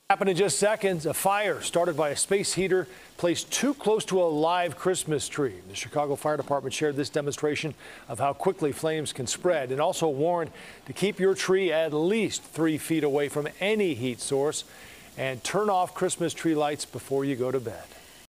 Happened in just seconds. A fire started by a space heater placed too close to a live Christmas tree. The Chicago Fire Department shared this demonstration of how quickly flames can spread and also warned to keep your tree at least 3 feet away from any heat source and turn off Christmas tree lights before you go to bed.